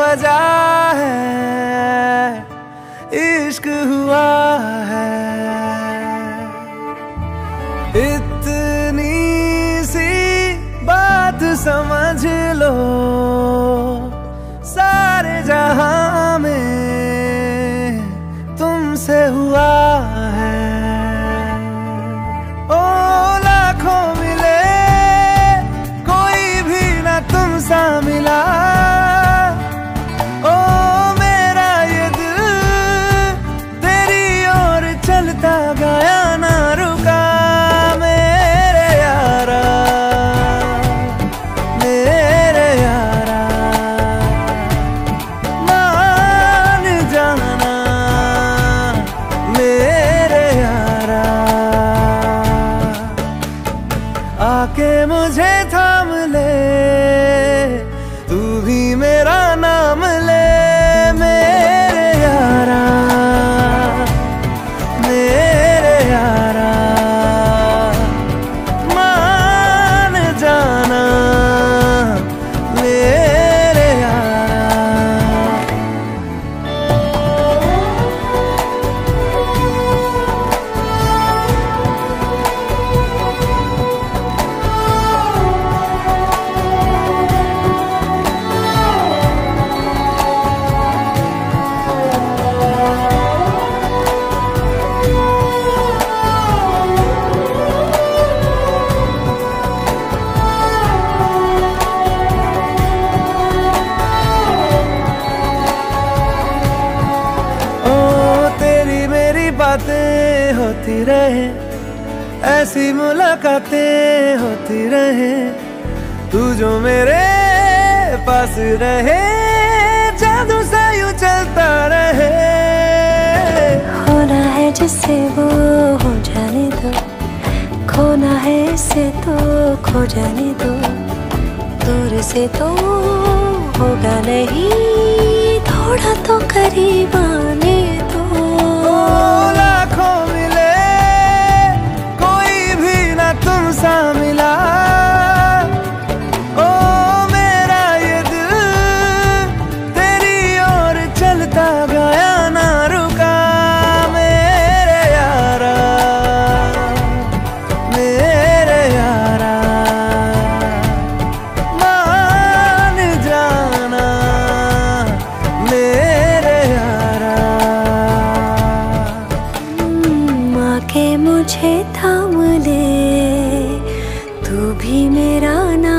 वजह है, इश्क हुआ है। इतनी सी बात समझ लो, सारे जहां में तुमसे हुआ है। ओ लाखों मिले, कोई भी ना तुम सा मिला। ओ मेरा ये दिल तेरी ओर चलता गया, ना रुका। मेरे यारा, मेरे यारा, मान जाना मेरे यारा। आके मुझे थाम ले, तू भी मेरा नाम ले। मेरे यारा, मेरे यारा, मान जाना मेरे यारा। बातें होती रहे, ऐसी मुलाकातें होती रहे, तू जो मेरे पास रहे, जादू सा यूं चलता रहे। होना है जिससे वो हो जाने दो, खोना है इससे तो खो जाने दो। दूर से तो होगा नहीं, थोड़ा तो करीब आने दो। लाखों मिले, कोई भी ना तुम सा मिला। ओ मेरा ये दिल तेरी ओर चलता गया, ना रुका। मेरे यारा, मेरे यारा, मान जाना मेरे यारा। के मुझे थाम ले, तू भी मेरा नाम